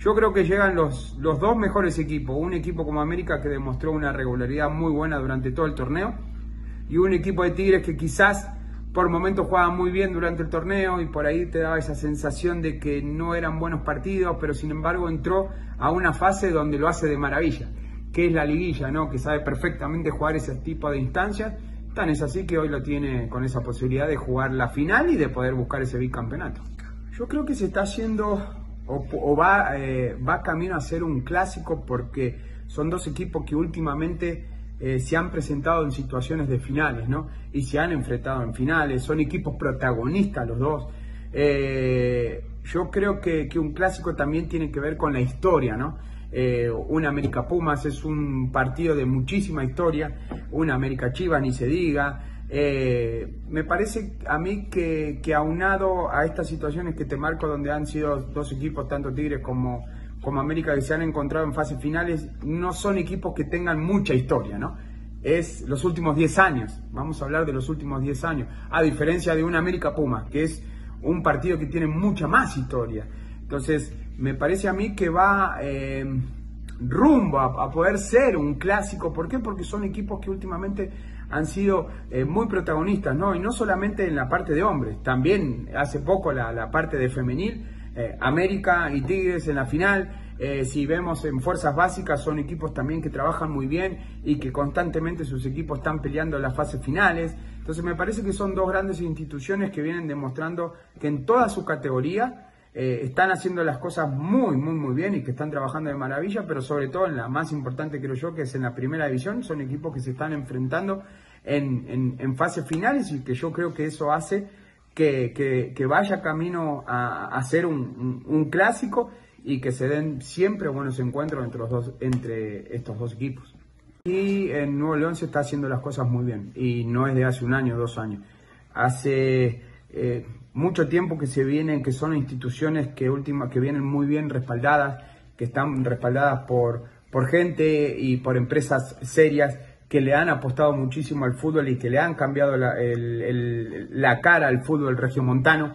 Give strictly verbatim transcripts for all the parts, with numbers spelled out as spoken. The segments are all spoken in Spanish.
Yo creo que llegan los, los dos mejores equipos, un equipo como América que demostró una regularidad muy buena durante todo el torneo y un equipo de Tigres que quizás por momentos jugaba muy bien durante el torneo y por ahí te daba esa sensación de que no eran buenos partidos, pero sin embargo entró a una fase donde lo hace de maravilla, que es la liguilla, ¿no? Que sabe perfectamente jugar ese tipo de instancias. Tan es así que hoy lo tiene con esa posibilidad de jugar la final y de poder buscar ese bicampeonato. Yo creo que se está haciendo o, o va, eh, va camino a ser un clásico porque son dos equipos que últimamente eh, se han presentado en situaciones de finales, ¿no? Y se han enfrentado en finales, son equipos protagonistas los dos. Eh, yo creo que, que un clásico también tiene que ver con la historia, ¿no? Eh, un América Pumas es un partido de muchísima historia, un América Chivas ni se diga. Eh, me parece a mí que, que aunado a estas situaciones que te marco, donde han sido dos equipos, tanto Tigres como, como América, que se han encontrado en fases finales, no son equipos que tengan mucha historia, ¿no? Es los últimos diez años, vamos a hablar de los últimos diez años, a diferencia de un América Pumas, que es un partido que tiene mucha más historia. Entonces, me parece a mí que va eh, rumbo a, a poder ser un clásico. ¿Por qué? Porque son equipos que últimamente han sido eh, muy protagonistas, ¿no? Y no solamente en la parte de hombres, también hace poco la, la parte de femenil, eh, América y Tigres en la final. Eh, si vemos en fuerzas básicas, son equipos también que trabajan muy bien y que constantemente sus equipos están peleando en las fases finales. Entonces me parece que son dos grandes instituciones que vienen demostrando que en toda su categoría Eh, están haciendo las cosas muy, muy, muy bien y que están trabajando de maravilla, pero sobre todo en la más importante, creo yo, que es en la primera división. Son equipos que se están enfrentando en, en, en fases finales y que yo creo que eso hace que, que, que vaya camino a, a ser un, un, un clásico y que se den siempre buenos encuentros entre, los dos, entre estos dos equipos. Y en Nuevo León se está haciendo las cosas muy bien y no es de hace un año o dos años. Hace Eh, mucho tiempo que se vienen, que son instituciones que última, que vienen muy bien respaldadas, que están respaldadas por, por gente y por empresas serias que le han apostado muchísimo al fútbol y que le han cambiado la, el, el, la cara al fútbol regiomontano.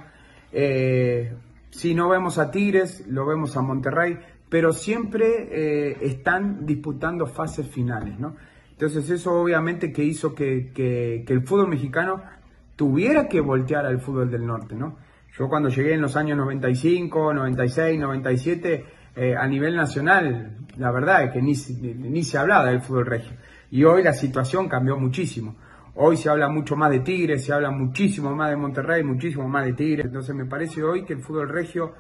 Eh, si no vemos a Tigres, lo vemos a Monterrey, pero siempre eh, están disputando fases finales, ¿no? Entonces eso obviamente que hizo que, que, que el fútbol mexicano tuviera que voltear al fútbol del norte, ¿no? Yo cuando llegué en los años noventa y cinco, noventa y seis, noventa y siete, eh, a nivel nacional, la verdad es que ni, ni se hablaba del fútbol regio. Y hoy la situación cambió muchísimo. Hoy se habla mucho más de Tigres, se habla muchísimo más de Monterrey, muchísimo más de Tigres. Entonces me parece hoy que el fútbol regio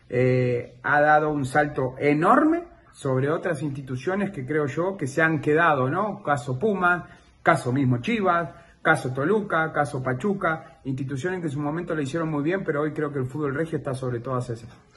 eh, ha dado un salto enorme sobre otras instituciones que creo yo que se han quedado, ¿no? Caso Pumas, caso mismo Chivas, caso Toluca, caso Pachuca, instituciones que en su momento lo hicieron muy bien, pero hoy creo que el fútbol regio está sobre todas esas.